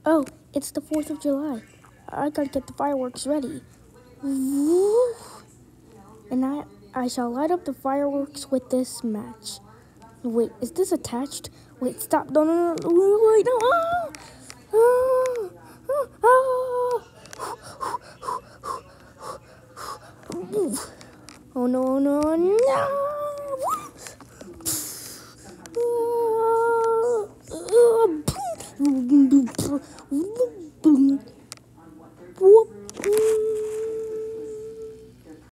Oh, it's the 4th of July. I gotta get the fireworks ready. Woo! And I shall light up the fireworks with this match. Wait, is this attached? Wait, stop. No, no, no, wait, no. Oh, no, no, no.